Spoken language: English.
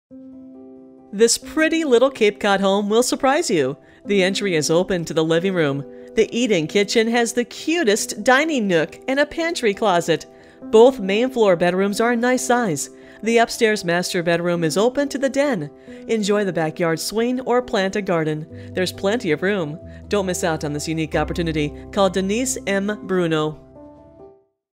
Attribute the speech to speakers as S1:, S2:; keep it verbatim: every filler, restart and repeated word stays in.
S1: This pretty little Cape Cod home will surprise you. The entry is open to the living room. The eating kitchen has the cutest dining nook and a pantry closet. Both main floor bedrooms are a nice size. The upstairs master bedroom is open to the den. Enjoy the backyard swing or plant a garden. There's plenty of room. Don't miss out on this unique opportunity. Call Denise M. Bruno.